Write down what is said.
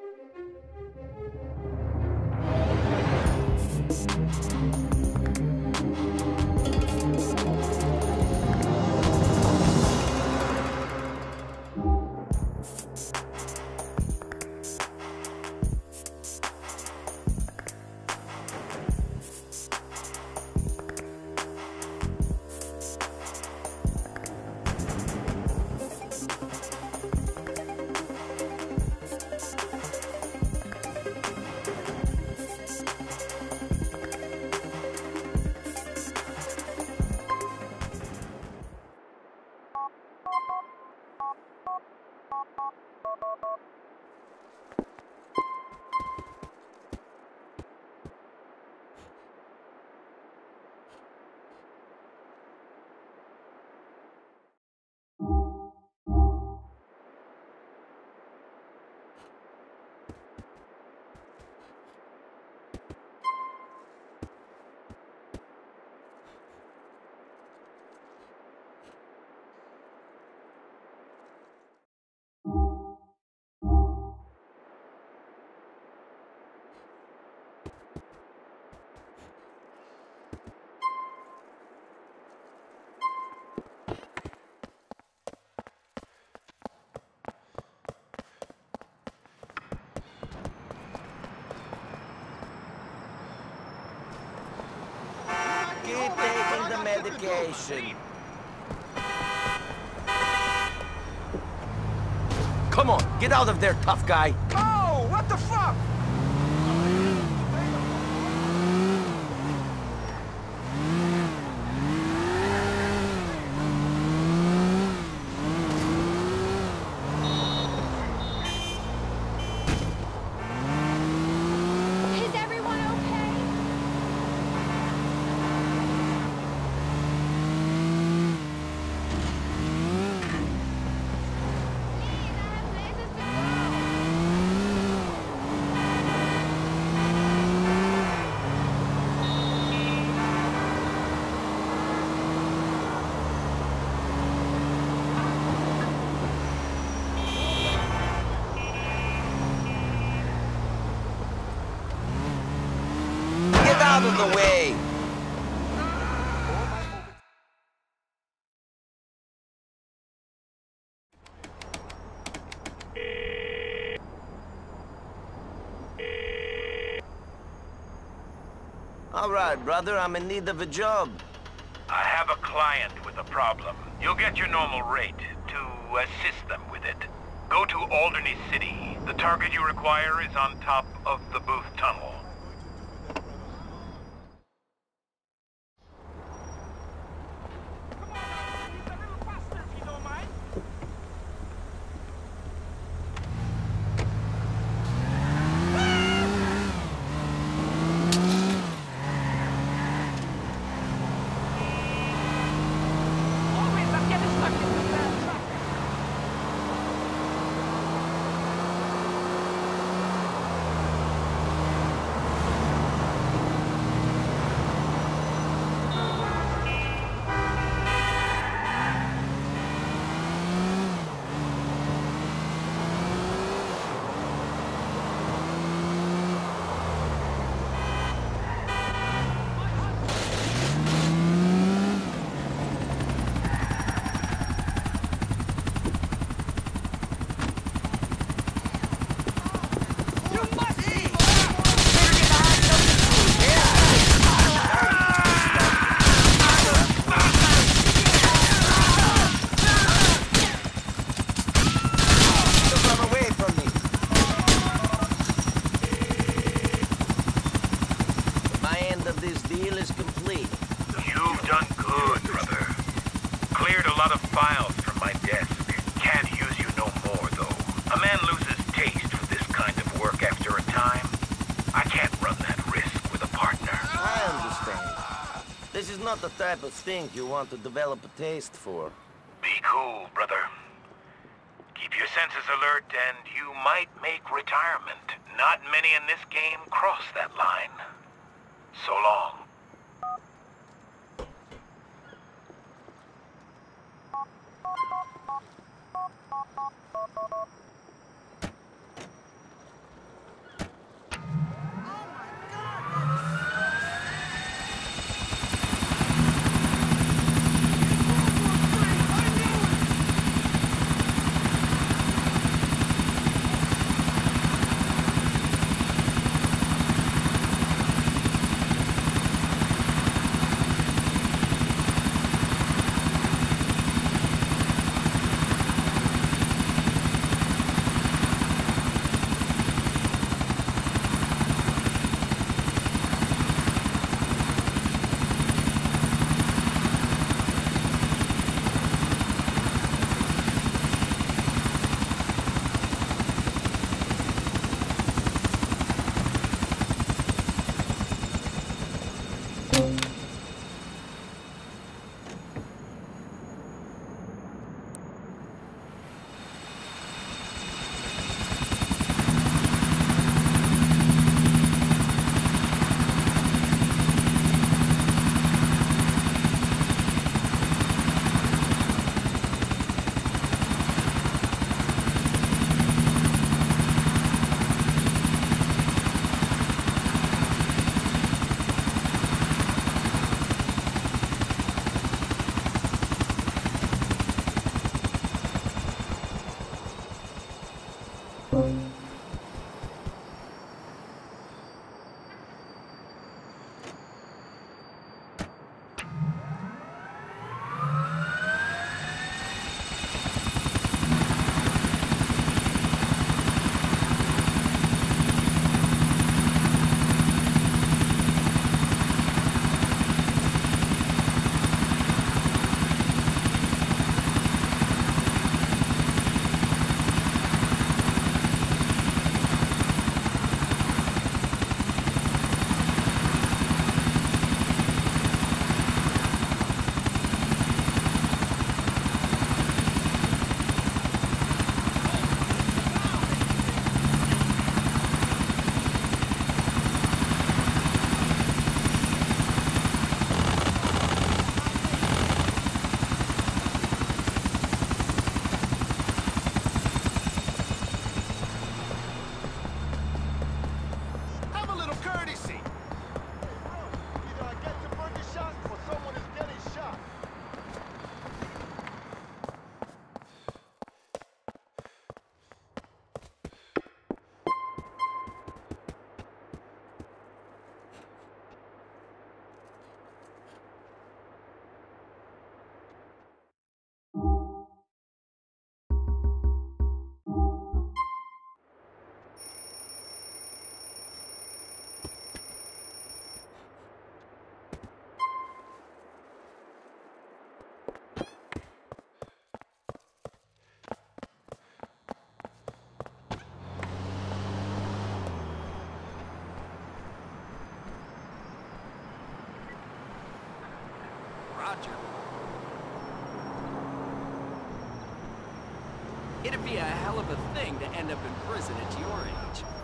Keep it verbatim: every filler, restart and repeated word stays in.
Keep taking the medication. Come on, get out of there, tough guy. Oh, what the fuck? Is everyone okay? Please, I have places to go. Get out of the way. All right, brother, I'm in need of a job. I have a client with a problem. You'll get your normal rate to assist them with it. Go to Alderney City. The target you require is on top of the Booth Tunnel. Files from my desk. Can't use you no more, though. A man loses taste for this kind of work after a time. I can't run that risk with a partner. I understand. This is not the type of thing you want to develop a taste for. Be cool, brother. Keep your senses alert, and you might make retirement. Not many in this game cross that line. So long. It'd be a hell of a thing to end up in prison at your age.